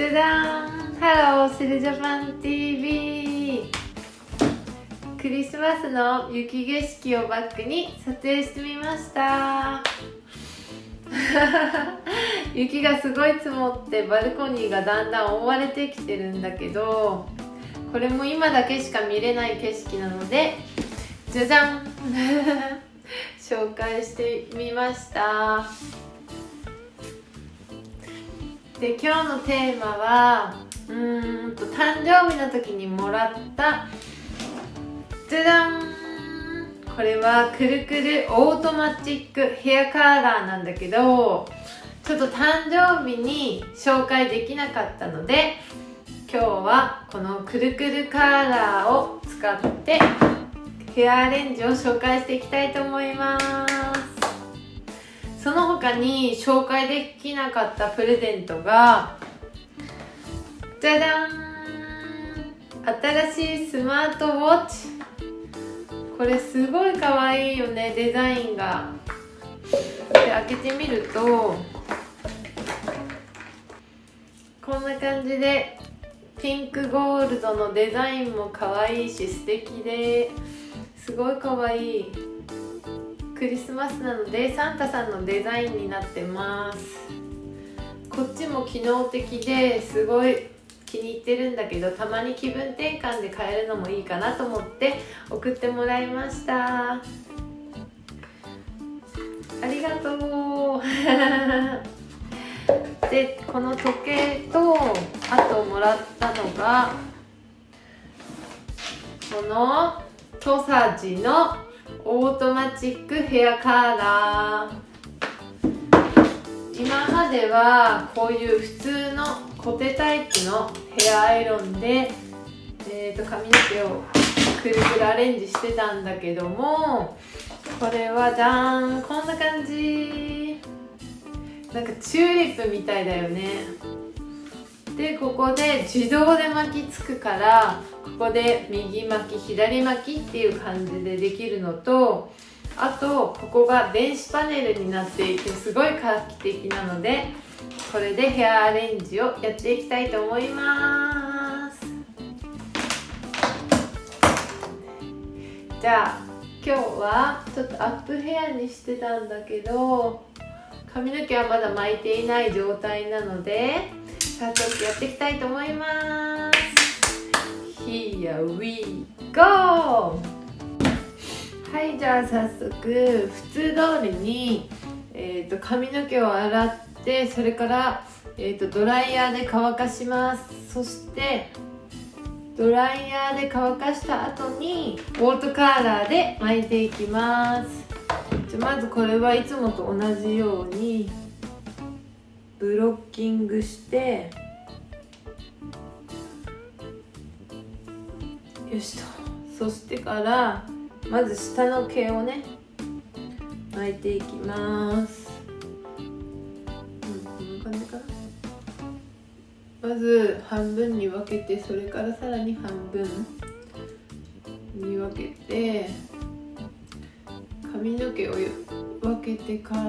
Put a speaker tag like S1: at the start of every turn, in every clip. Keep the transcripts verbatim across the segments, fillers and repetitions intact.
S1: じゃじゃーん、ハローセルジャパン ティーブイ。 クリスマスの雪景色をバックに撮影してみました雪がすごい積もってバルコニーがだんだん覆われてきてるんだけど、これも今だけしか見れない景色なのでじゃじゃん紹介してみました。で、今日のテーマはうーんと誕生日の時にもらったじゃじゃん、これはくるくるオートマチックヘアカーラーなんだけど、ちょっと誕生日に紹介できなかったので、今日はこのくるくるカーラーを使ってヘアアレンジを紹介していきたいと思います。その他に紹介できなかったプレゼントがじゃじゃん、新しいスマートウォッチ。これすごい可愛いよね、デザインが。で、開けてみるとこんな感じでピンクゴールドのデザインも可愛いし素敵ですごい可愛い。クリスマスなのでサンタさんのデザインになってます。こっちも機能的ですごい気に入ってるんだけど、たまに気分転換で変えるのもいいかなと思って送ってもらいました。ありがとうで、この時計とあともらったのがこのトサジのオートマチックヘアカーラー。今まではこういう普通のコテタイプのヘアアイロンで、えー、と髪の毛をくるくるアレンジしてたんだけども、これはじゃーん、こんな感じ。なんかチューリップみたいだよね。で、ここで自動で巻きつくから、ここで右巻き左巻きっていう感じでできるのと、あとここが電子パネルになっていてすごい画期的なので、これでヘアアレンジをやっていきたいと思います。じゃあ今日はちょっとアップヘアにしてたんだけど、髪の毛はまだ巻いていない状態なので早速やっていきたいと思います。 Here we go。 はい、じゃあ早速普通通りに、えー、と髪の毛を洗って、それから、えー、とドライヤーで乾かします。そしてドライヤーで乾かした後にオートカーラーで巻いていきます。じゃまずこれはいつもと同じようにブロッキングして、よしと。そしてからまず下の毛をね巻いていきます。こんな感じかな。まず半分に分けて、それからさらに半分に分けて、髪の毛を分けてから、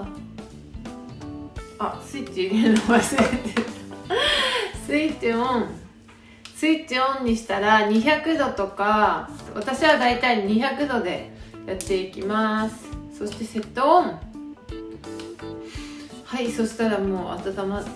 S1: あ、スイッチ入れるの忘れてたスイッチオンスイッチオンにしたらにひゃくどとか、私はだいたいにひゃくどでやっていきます。そしてセットオン。はい、そしたらもう温ま、うん、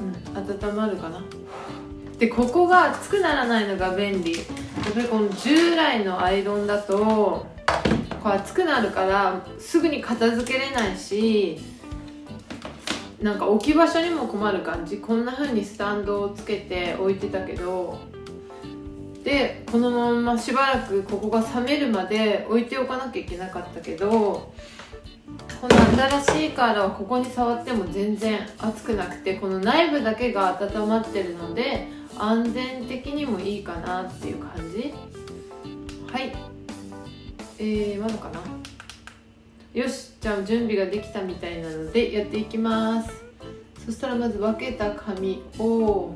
S1: 温まるかな。で、ここが熱くならないのが便利。やっぱりこの従来のアイロンだとこう熱くなるからすぐに片付けれないし、なんか置き場所にも困る感じ。こんな風にスタンドをつけて置いてたけど、でこのまましばらくここが冷めるまで置いておかなきゃいけなかったけど、この新しいカーラーはここに触っても全然熱くなくて、この内部だけが温まってるので安全的にもいいかなっていう感じ。はい、えー、まだかな。よし、じゃあ準備ができたみたいなのでやっていきます。そしたらまず分けた髪をこ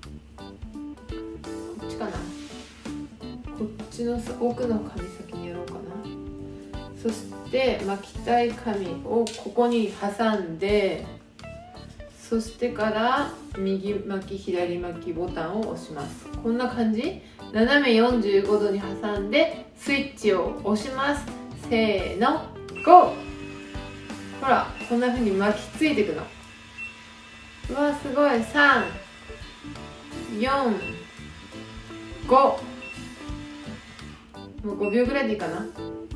S1: っちかな、こっちの奥の髪先にやろうかな。そして巻きたい髪をここに挟んで、 そしてから右巻き左巻きボタンを押します。こんな感じ。斜めよんじゅうごどに挟んでスイッチを押します。せーの、ゴー。ほら、こんな風に巻きついていくの。うわすごい。さん、よん、ご。もうごびょうぐらいでいいかな。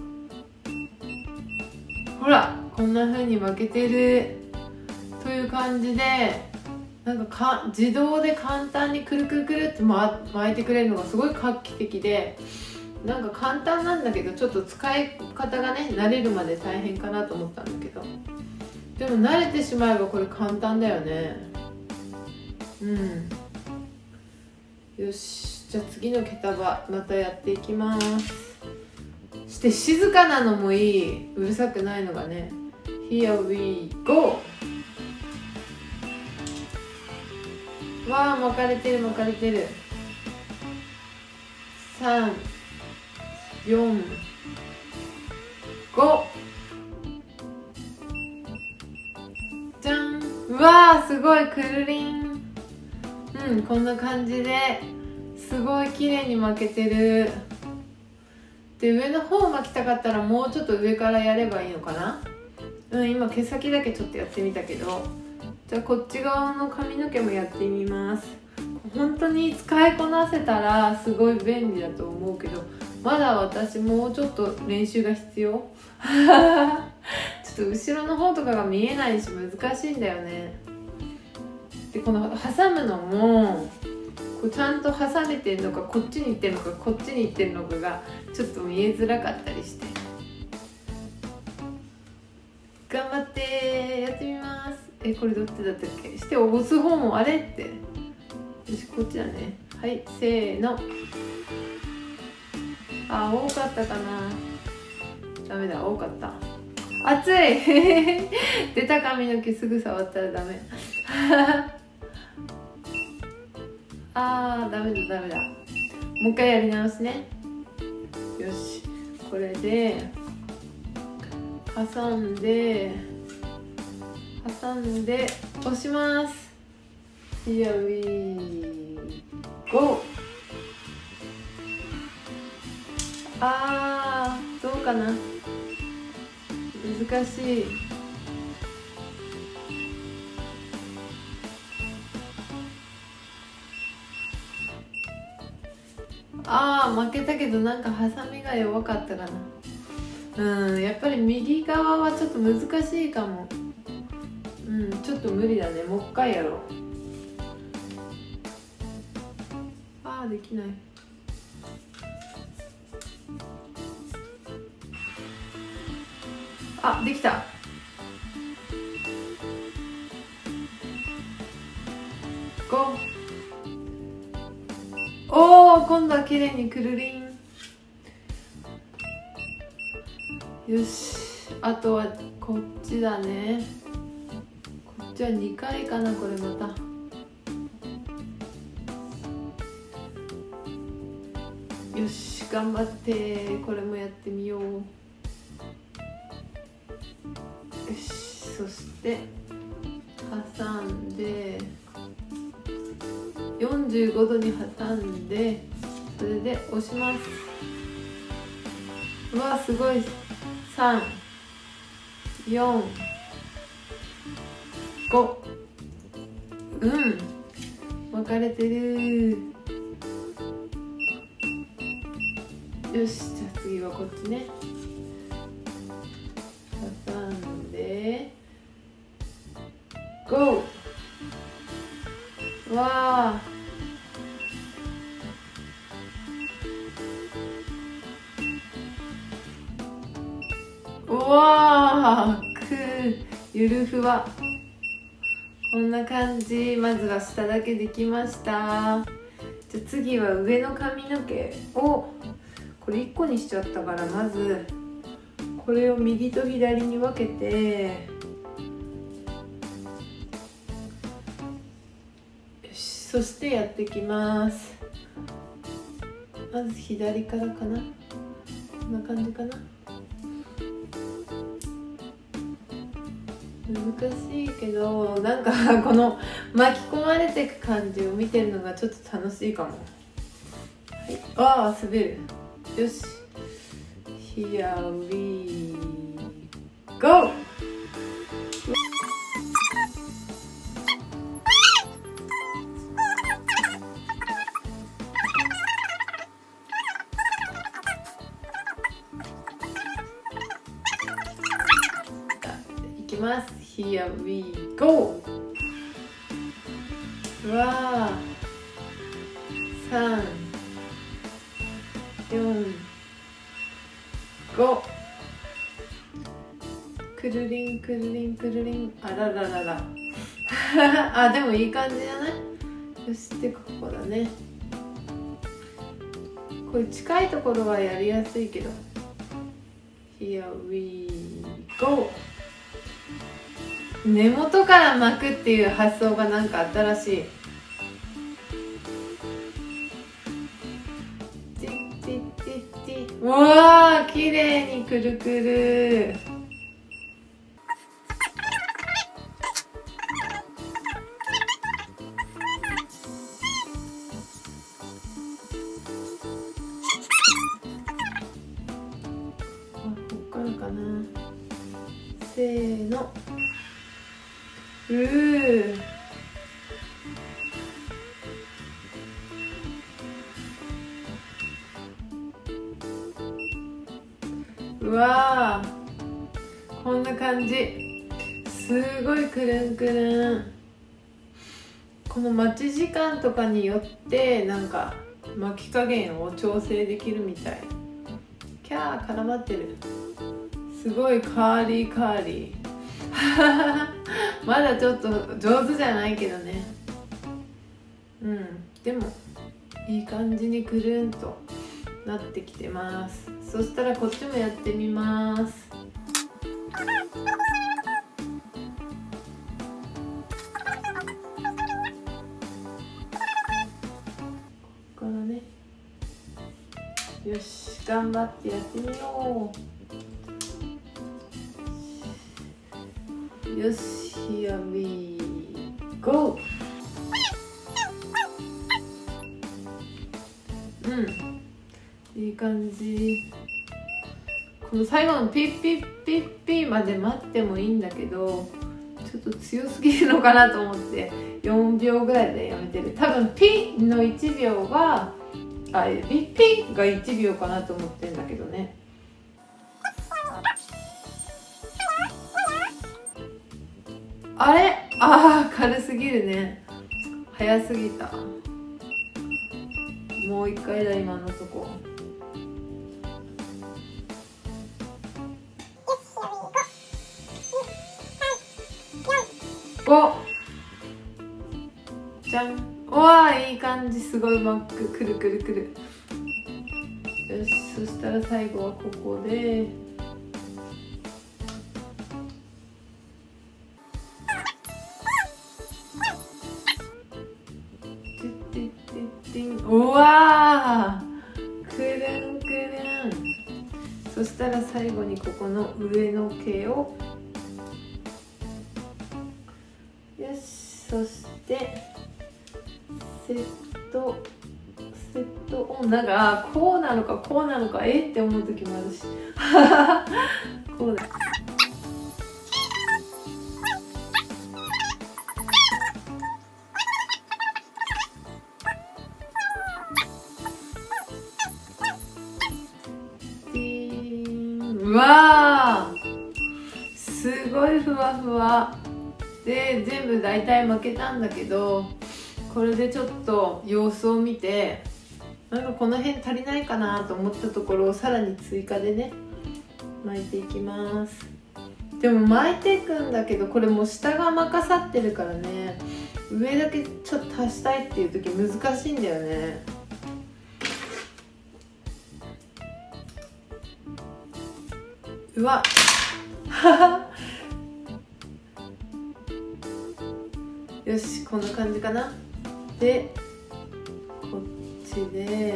S1: ほら、こんな風に巻けてるという感じで、なんかか自動で簡単にくるくるくるって巻いてくれるのがすごい画期的で、なんか簡単なんだけどちょっと使い方がね慣れるまで大変かなと思ったんだけど、でも慣れてしまえばこれ簡単だよね。うん、よし、じゃあ次の毛束またやっていきます。して静かなのもいい、うるさくないのがね。 Here we go。 わあ巻かれてる巻かれてる。さん、よん、ご。じゃん。うわーすごいくるりん。うん、こんな感じですごい綺麗に巻けてる。で上の方を巻きたかったらもうちょっと上からやればいいのかな。うん、今毛先だけちょっとやってみたけど、じゃあこっち側の髪の毛もやってみます。本当に使いこなせたらすごい便利だと思うけど、まだ私もうちょっと練習が必要。ちょっと後ろの方とかが見えないし難しいんだよね。でこの挟むのもこうちゃんと挟めてるのかこっちに行ってるのかこっちに行ってるのかがちょっと見えづらかったりして、頑張ってやってみます。えこれどっちだったっけ。して押す方もあれって、よしこっちだね。はいせーの。あ多かったかな。ダメだ多かった。熱い出た髪の毛すぐ触ったらダメあーダメだダメだ。もう一回やり直しね。よし、これで挟んで挟んで押します。 Here we go。 あーどうかな、難しい。あー負けたけどなんかハサミが弱かったかな。うんやっぱり右側はちょっと難しいかも。うんちょっと無理だね。もう一回やろう。あーできない。あできた。ご。おお今度は綺麗にくるりん。よしあとはこっちだね。こっちはにかいかな。これまたよし頑張ってこれもやってみよう。よしそして挟んでよんじゅうごどに挟んでそれで押します。うわすごい。さん、よん、ご。うん分かれてる。よしじゃあ次はこっちね。挟んでゴー。わあうわーくゆるふわ。こんな感じ。まずは下だけできました。じゃあ次は上の髪の毛をこれいっこにしちゃったから、まずこれを右と左に分けて、よしそしてやっていきます。まず左からかな。こんな感じかな。 難しいけど、なんかこの巻き込まれていく感じを見てるのがちょっと楽しいかも。はい、ああ滑る。よし、 Here we go。いきます。 Here we go。 うわー、さん、よん、ご。くるりんくるりんくるりん、あららららあ、でもいい感じじゃない？よし、でここだね。これ近いところはやりやすいけど。 Here we go。 根元から巻くっていう発想がなんか新しい。ティッティッティッティ。うわー、綺麗にくるくる。かな、せーの、うー、うわー、こんな感じ。すごいくるんくるん。この待ち時間とかによってなんか巻き加減を調整できるみたい。キャー、絡まってる。すごいカーリーカーリーまだちょっと上手じゃないけどね。うん、でもいい感じにくるんとなってきてます。そしたらこっちもやってみます。ここからね。よし、頑張ってやってみよう。よし、Here we go。 うん、いい感じ。この最後のピッピッピッピッまで待ってもいいんだけど、ちょっと強すぎるのかなと思ってよんびょうぐらいでやめてる。多分ピのいちびょうが、あ、ピッピッがいちびょうかなと思ってんだけどね。あれ、あー、軽すぎるね。早すぎた。もう一回だ、今のとこ。ご、じゃん。うわー、いい感じ。すごいうまくくるくるくる。よし、そしたら最後はここでうわー、くるんくるん。そしたら最後にここの上の毛を、よし、そしてセットセットオン。なんかこうなのかこうなのかえって思う時もあるしこうだ。うわー、すごいふわふわで、全部大体負けたんだけど、これでちょっと様子を見て、なんかこの辺足りないかなと思ったところをさらに追加でね巻いていきます。でも巻いていくんだけど、これもう下が任さってるからね、上だけちょっと足したいっていう時難しいんだよね。うわよし、こんな感じかな。でこっちで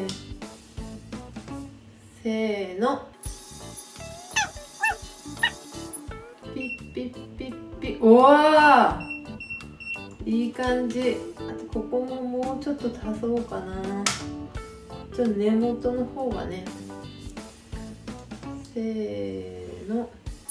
S1: せーの、ピッピッピッピッ。 じ。うわー、いい感じ。あとここももうちょっと足そうかな。ちょっと根元の方がね。せーの。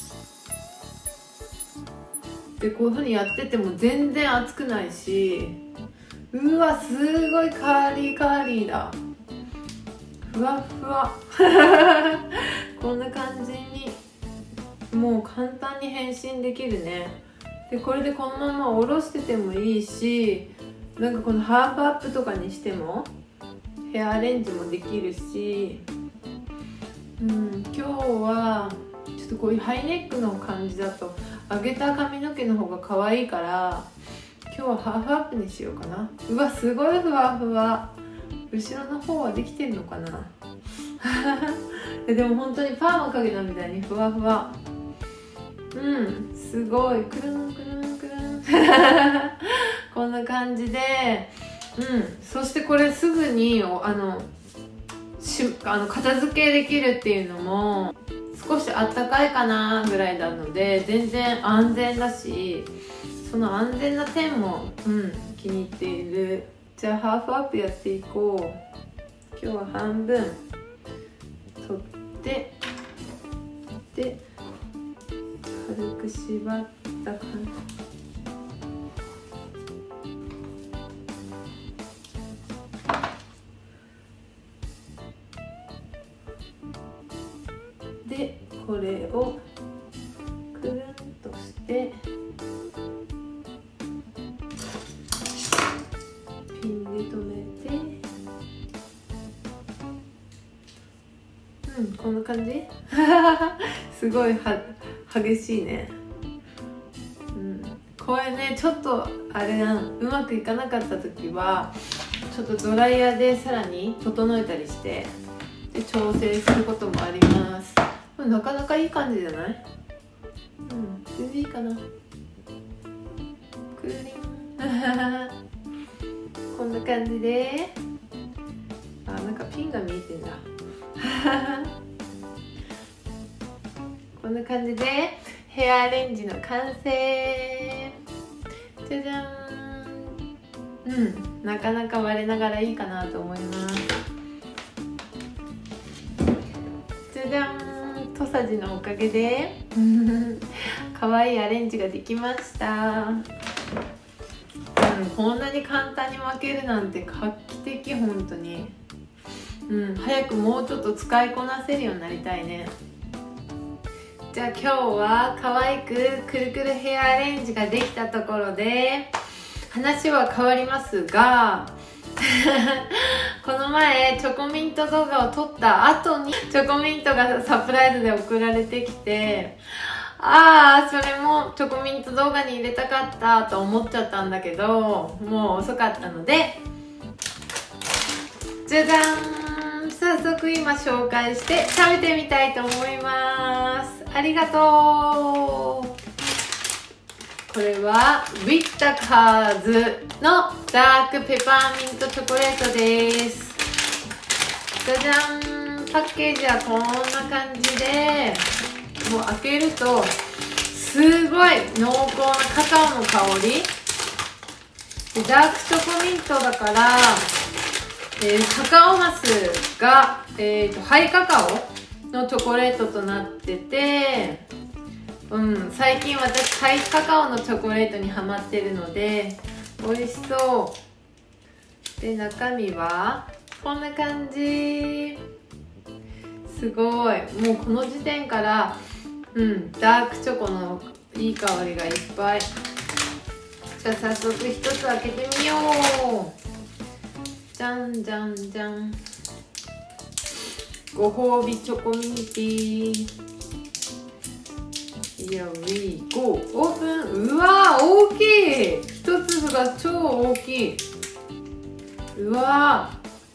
S1: でこういうふうにやってても全然熱くないし、うわすごいカーリーカーリーだ。ふわふわこんな感じにもう簡単に変身できるね。でこれでこのまま下ろしててもいいし、なんかこのハーフアップとかにしてもヘアアレンジもできるし、うん、今日はちょっとこういうハイネックの感じだと上げた髪の毛の方が可愛いから、今日はハーフアップにしようかな。うわすごいふわふわ。後ろの方はできてるのかなでも本当にパーマかけたみたいにふわふわ。うんすごいくるんくるんくるんこんな感じで、うんそしてこれすぐにあのしあの片付けできるっていうのも少しあったかいかなぐらいなので全然安全だし、その安全な点も、うん、気に入っている。じゃあハーフアップやっていこう。今日は半分取ってで軽く縛った感じで、これをくるんとしてピンで留めて、うんこんな感じすごいは激しいね。うん、これねちょっとあれなうまくいかなかった時はちょっとドライヤーでさらに整えたりしてで調整することもあります。なかなかいい感じじゃない？うん、全然いいかな。くるりんこんな感じで、あ、なんかピンが見えてんだこんな感じでヘアアレンジの完成。じゃじゃーん。うんなかなか我ながらいいかなと思います。じゃじゃーん。トサジのおかげで可愛いアレンジができました。うん、こんなに簡単に巻けるなんて画期的本当に。うん、早くもうちょっと使いこなせるようになりたいね。じゃあ今日は可愛くくるくるヘアアレンジができたところで話は変わりますがこの前チョコミント動画を撮った後にチョコミントがサプライズで送られてきて、ああそれもチョコミント動画に入れたかったと思っちゃったんだけど、もう遅かったのでじゃじゃーん、早速今紹介して食べてみたいと思います。ありがとう。これはウィッタカーズのダークペパーミントチョコレートです。じゃじゃん、パッケージはこんな感じで、もう開けるとすごい濃厚なカカオの香りで、ダークチョコミントだから、えー、カカオマスが、えーと、ハイカカオのチョコレートとなってて、うん、最近私ハイカカオのチョコレートにハマってるので美味しそう。で中身はこんな感じ。すごい、もうこの時点からうんダークチョコのいい香りがいっぱい。じゃあ早速一つ開けてみよう。じゃんじゃんじゃん。ご褒美チョコミンティー。Here we go。オープン。うわー大きい。一粒が超大きい。うわ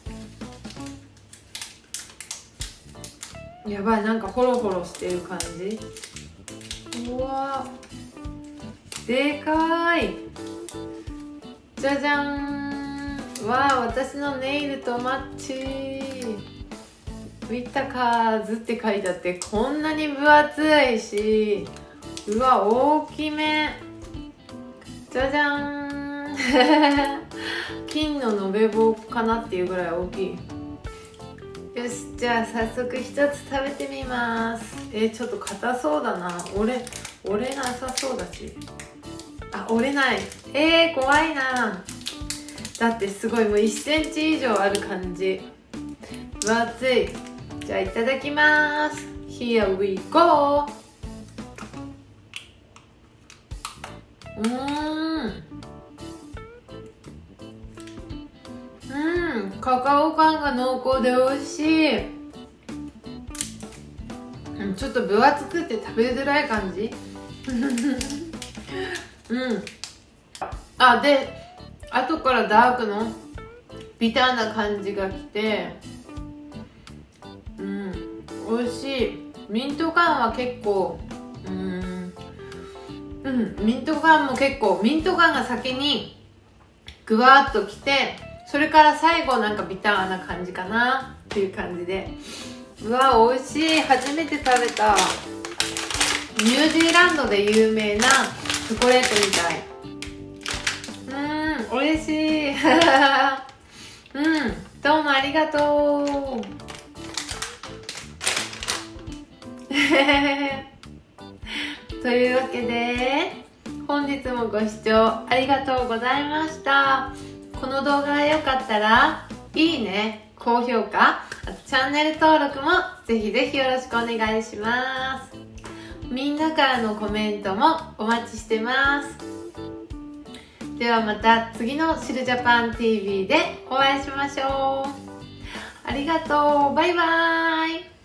S1: ーやばい、なんかホロホロしてる感じ。うわーでかい。じゃじゃん。わー私のネイルとマッチ。ウィッタカーズって書いてあってこんなに分厚いし、うわ大きめ。 じゃじゃーん金の延べ棒かなっていうぐらい大きい。よし、じゃあ早速一つ食べてみます。えー、ちょっと硬そうだな。折れ折れなさそうだし、あ、折れない。えー、怖いな。だってすごいもういっセンチ以上ある感じ。分厚い。じゃあいただきます。 Here we go。 うーんうん、カカオ感が濃厚で美味しい。うん、ちょっと分厚くて食べづらい感じうん。あ、で後からダークのビターな感じがきて、うん、美味しい。ミント感は結構、うん、うん、ミント感も結構、ミント感が先にぐわっときて、それから最後なんかビターな感じかなっていう感じで、うわ美味しい。初めて食べた。ニュージーランドで有名なチョコレートみたい。うん、美味しいうん、どうもありがとうというわけで本日もご視聴ありがとうございました。この動画が良かったらいいね、高評価、あとチャンネル登録もぜひぜひよろしくお願いします。みんなからのコメントもお待ちしてます。ではまた次のシルジャパン ティーブイ でお会いしましょう。ありがとう。バイバーイ。